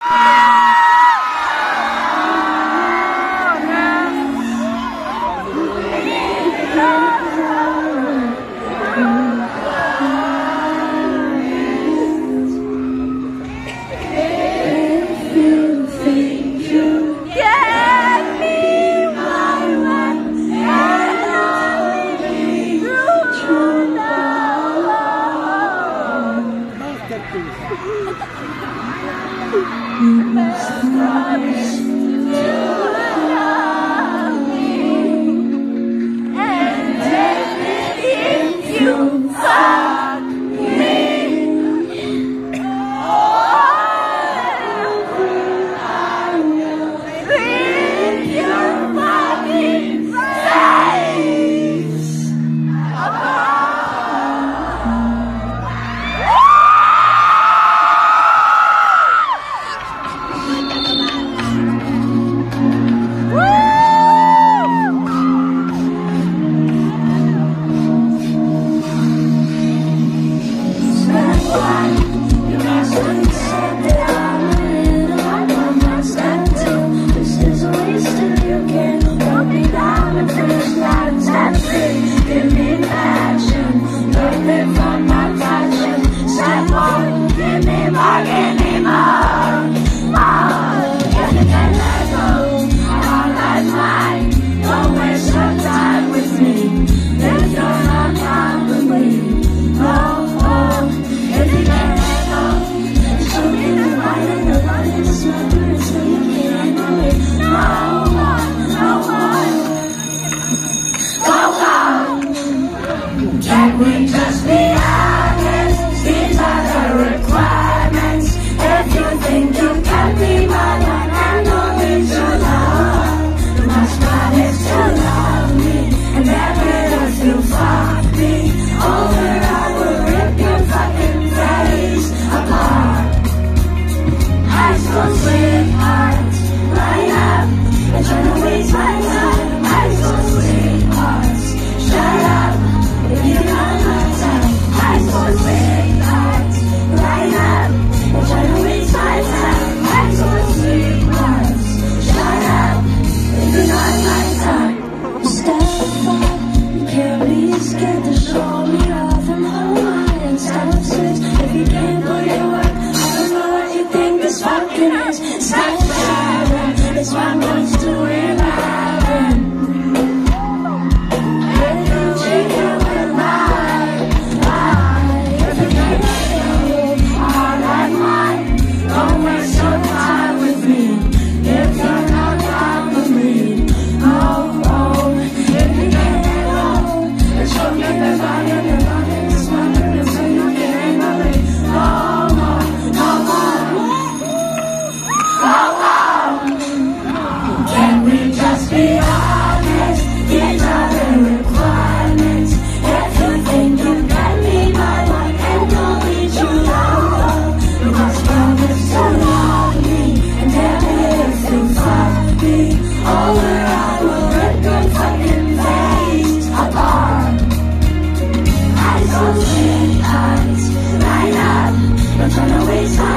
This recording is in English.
Can we just be honest? These are the requirements. If you think you can be my one and only true love, you must promise to love me and never if you fuck me over. I will rip your fucking face apart. High school sweethearts, line up and try to waste my time. High school sweethearts, shut up. If you got my time, high school sweethearts, line up and try to waste my time. High school sweethearts, shut up. If you got my time, step up. You can't be scared to show me off and hold my hand. Step 6. If you can't put your work, I don't know what you think this fucking is. Step 7. It's my moves to revive. Don't waste time.